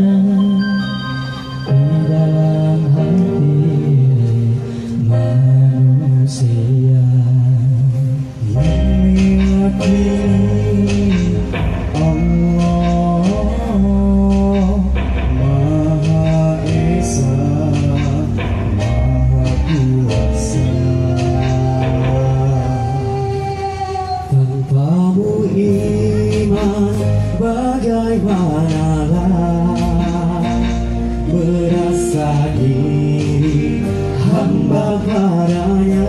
ada di dalam hati manusia yang meyakini Allah Maha Esa, Maha Kuasa. Tanpamu iman bagaimanalah merasa diri hamba padanya.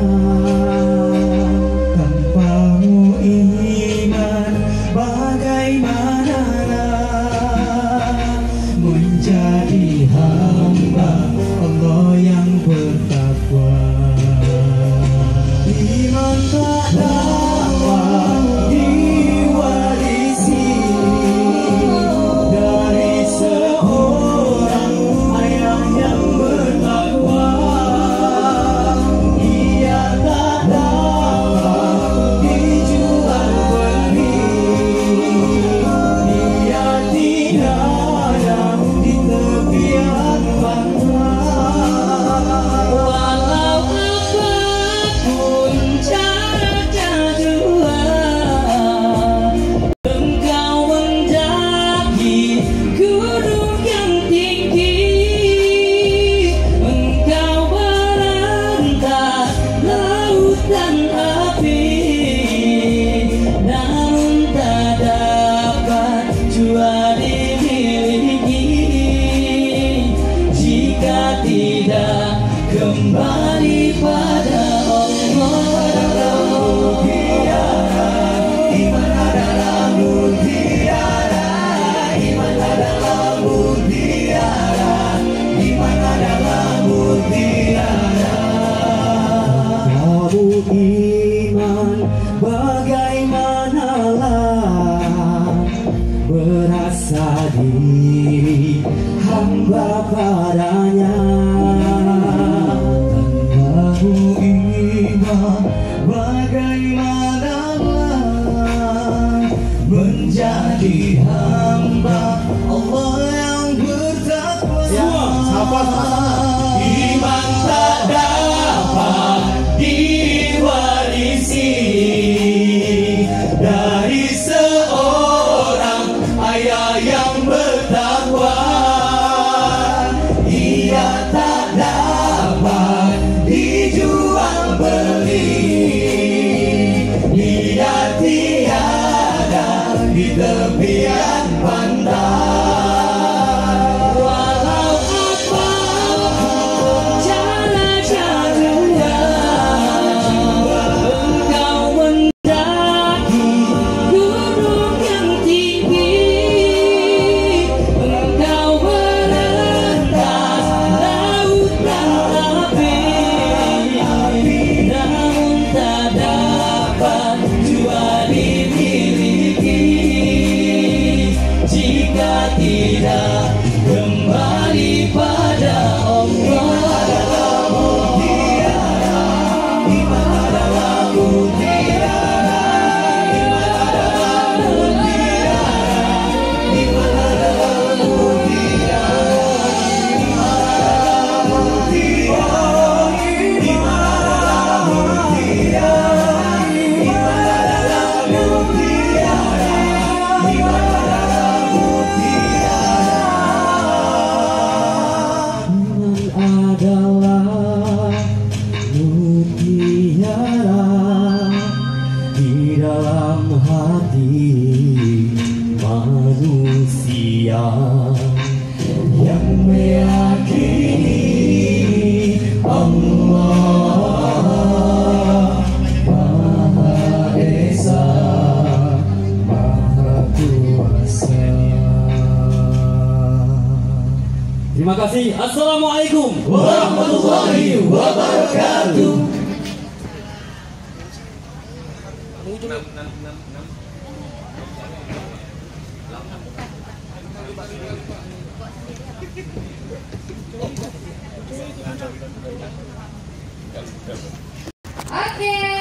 Tanpamu iman bagaimanalah menjadi hamba Allah yang bertakwa. Iman tak dapat diwarisi dari seorang ayah yang bertakwa. Ia tak dapat dijual beli, dia tidak ada di tepian pantai. Walau apapun cara jua, engkau mendaki gunung yang tinggi, engkau merentah lautan api, namun tak dapat jua dimiliki jika tidak kembali pada Allah. Iman adalah mutiara, iman adalah mutiara, iman adalah mutiara. Kamu iman bagaimanalah merasa diri hamba padanya. Tanpamu iman bagaimanalah menjadi hamba Allah yang bertakwa. Iman tak dapat diwarisi dari seorang ayah yang bertakwa. Ia tak dapat dijual beli, dia tiada di tepian pantai. Walau apapun cara jua, engkau mendaki gunung yang tinggi, engkau merentas lautan api, namun tak dapat jua dimiliki jika tidak kembali pada Allah. Iman adalah mutiara, iman adalah mutiara, iman adalah mutiara, iman adalah mutiara, iman adalah mutiara, iman adalah mutiara, iman adalah mutiara. Iman adalah mutiara di dalam hati manusia yang meyakini Allah Maha Esa, Maha Kuasa. Terima kasih. Assalamualaikum warahmatullahi wabarakatuh. Oke.